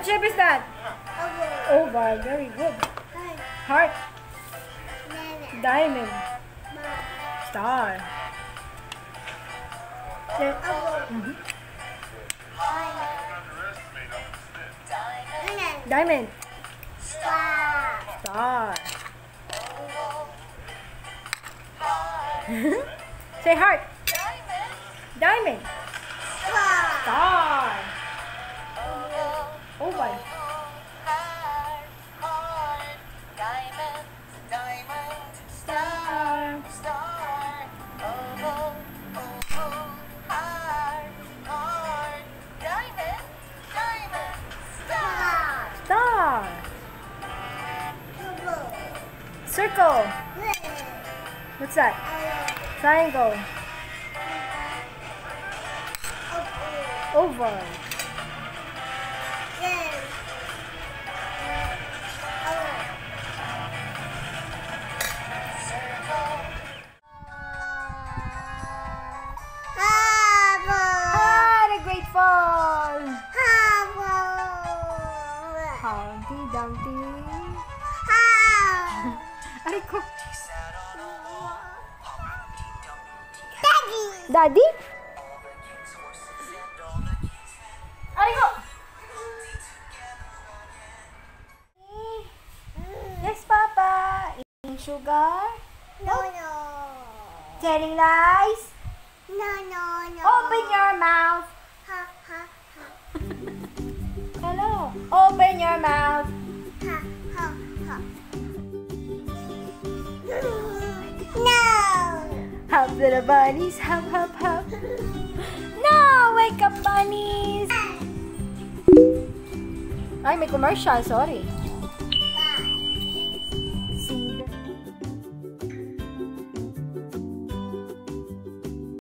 What shape is that? Oval. Very good. Heart. Diamond. Star. Mhm. Diamond. Star. Say heart. Diamond. Star. Oval. Star. Star. Circle. What's that? Triangle. Oval. Ah, the Great Fall. Humpty Dumpty. Aray ko. Daddy? Aray ko. Yes, Papa. Eating sugar? No. Telling lies? No. Open your mouth. Ha. Hello. Open your mouth. Ha. No. Hop to the bunnies. Hop, hop, hop. No! Wake up, bunnies! Ay, may commercial. Sorry.